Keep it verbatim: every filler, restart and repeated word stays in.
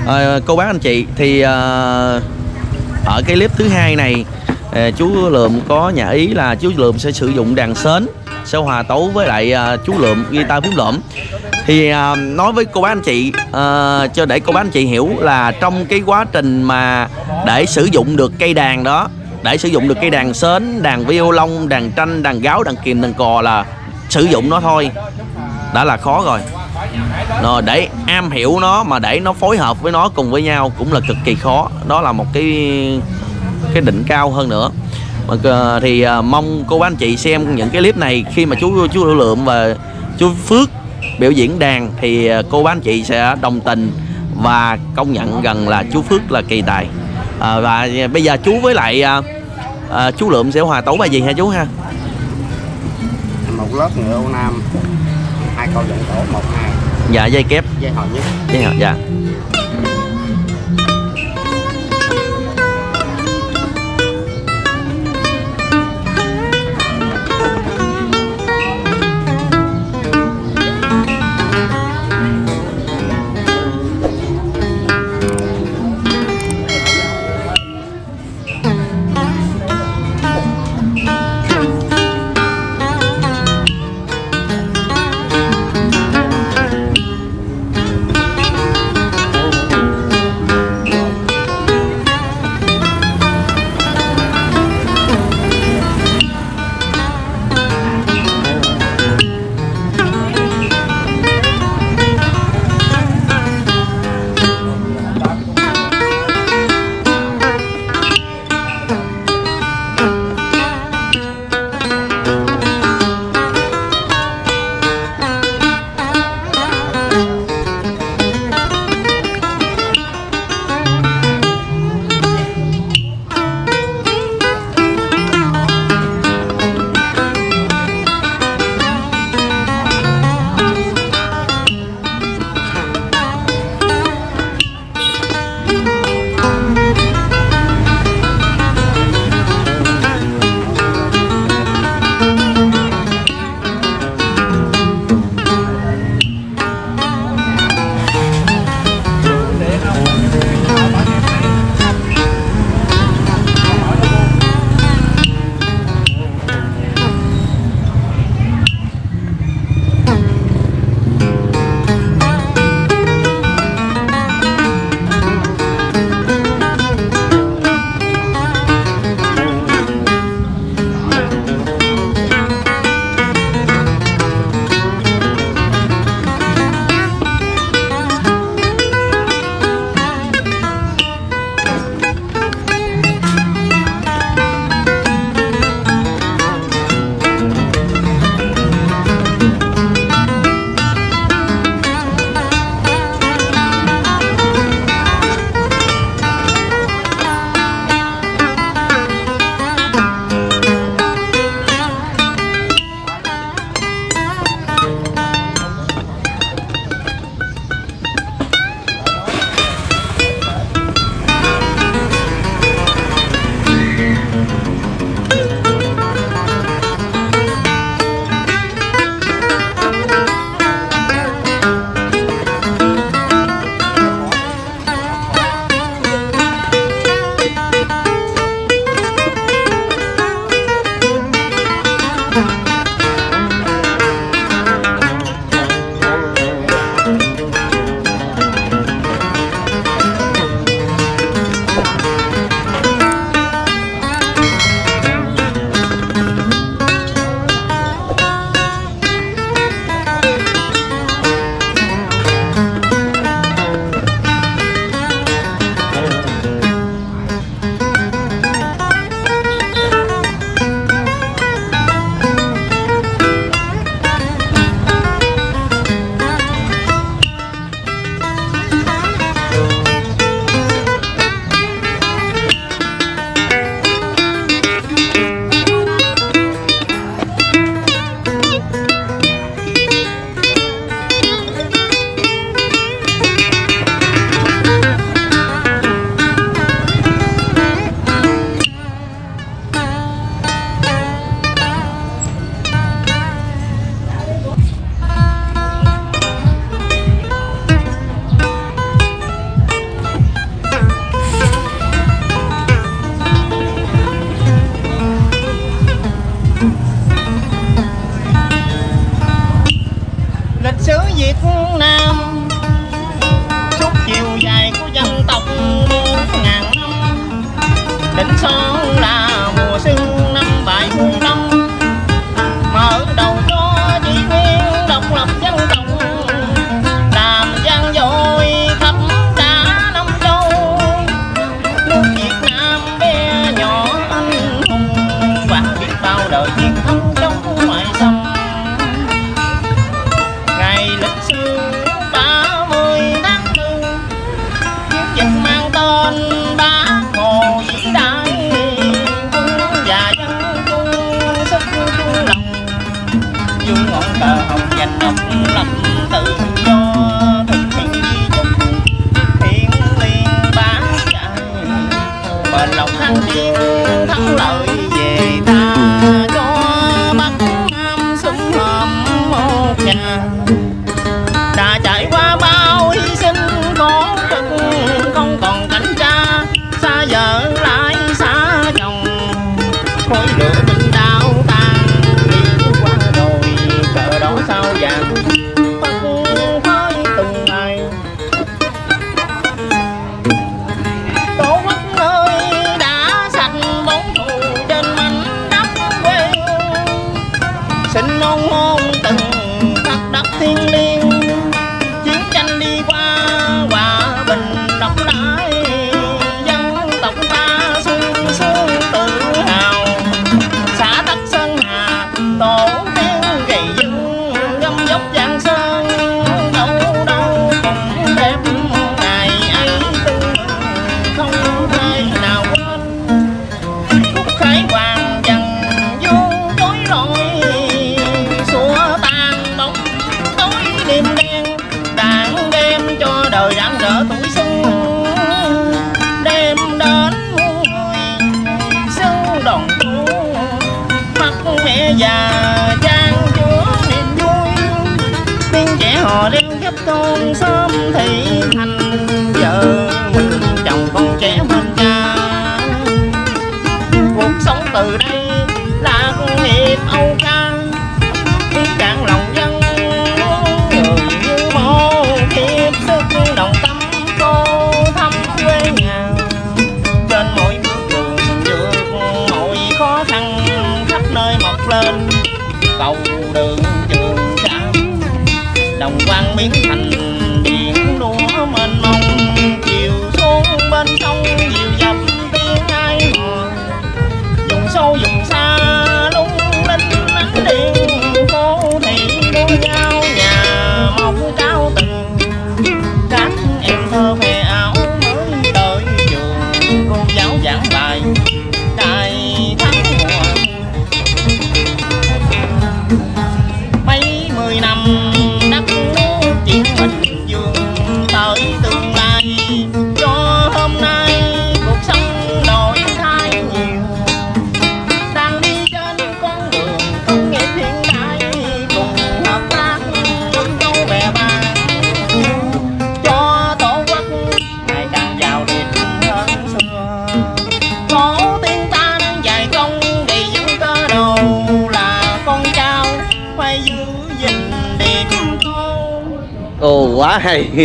À, cô bác anh chị thì à, ở cái clip thứ hai này à, chú Lượm có nhã ý là chú Lượm sẽ sử dụng đàn sến sẽ hòa tấu với lại à, chú Lượm guitar phím lượm. Thì à, nói với cô bác anh chị à, cho để cô bác anh chị hiểu là trong cái quá trình mà để sử dụng được cây đàn đó, để sử dụng được cây đàn sến, đàn violon, đàn tranh, đàn gáo, đàn kìm, đàn cò là sử dụng nó thôi đã là khó rồi. Rồi để am hiểu nó mà để nó phối hợp với nó cùng với nhau cũng là cực kỳ khó. Đó là một cái cái đỉnh cao hơn nữa. Mà, thì à, mong cô bác anh chị xem những cái clip này khi mà chú chú Lượm và chú Phước biểu diễn đàn thì cô bác anh chị sẽ đồng tình và công nhận gần là chú Phước là kỳ tài. À, và bây giờ chú với lại à, à, chú Lượm sẽ hòa tấu bài gì hả chú ha? Một lớp ngựa Âu Nam, hai câu dẫn tổ một hai. Dạ, dây kép. Dây hồi nhất. Dây hồi, dạ. Định son là mùa xuân năm bảy mươi năm, mở đầu cho chỉ nguyên độc lập dân tộc, làm gian dội khắp cả năm châu. Nước Việt Nam bé nhỏ anh hùng, và biết bao đời chiến thắng chống ngoại xâm. Ngày lịch sử ba mươi tháng tư, chiến dịch mang tên Bác Hồ vĩ đại, quân và dân chung sức chung lòng, dương ngọn cờ hồng giành độc lập tự do, thực hiện di chúc thiêng liêng bá chạy, bền lòng kháng chiến thắng lợi về ta, cho Bắc Nam sum họp một nhà. Đã trải qua bao hy sinh khổ cực, không còn cảnh cha xa vợ lại xa chồng, khói lửa binh đao tan liêu qua rồi, cờ đỏ sao vàng phất phới từng ngày. Tổ quốc ơi đã sạch bóng thù trên mảnh đất quê, xin ôn hôn từng khắc đất thiêng liêng. Chiến tranh đi qua hòa bình độc đãi, dân tộc ta sung sướng tự hào. Xã Tắc Sơn Hà tổ tiên gầy dựng gấm dốc Giang Sơn, đâu đâu cũng đẹp ngày ấy tưng mừng không thể nào quên. Khúc khải hoàng dần vuông chối lỗi, xua tan bóng tối đêm đen, đàn đem cho đời rạng rỡ tuổi xuân, đem đến muôn người xuân đồng thu. Mắt mẹ già trang chúa niềm vui, tiếng trẻ hò reo khắp thôn xóm thị thành, vợ mình chồng con trẻ bên cha. Cuộc sống từ đây là nghiệp âu ca, cạn lòng dân người như mô thiếp sức đồng tâm cô thăm quê nhà. Trên mỗi bước đường vượt mọi khó khăn, khắp nơi mọc lên cầu đường trường trạm, đồng quang biến thành biển lúa mênh mông, chiều xuống bên sông dịu dập tiếng ai hò. Vùng sâu vùng xa lung linh ánh điện, phố thị đua nhau nhà mọc cao tường. Các em thơ khoe áo mới tới trường, cô giáo giảng bài đại thắng mùa. Mấy mươi năm đất nước chuyển mình dương tới tương lai, cho hôm nay cuộc sống đổi thay nhiều. Đang đi trên con đường công nghiệp hiện đại, cùng hợp tác nâng câu bè bàn, cho tổ quốc ngày càng giàu đẹp hơn xưa. Tổ tiên ta đang dày công để giữ cơ đồ, là con cháu phải giữ gìn đẹp tôn. Ồ quá hay.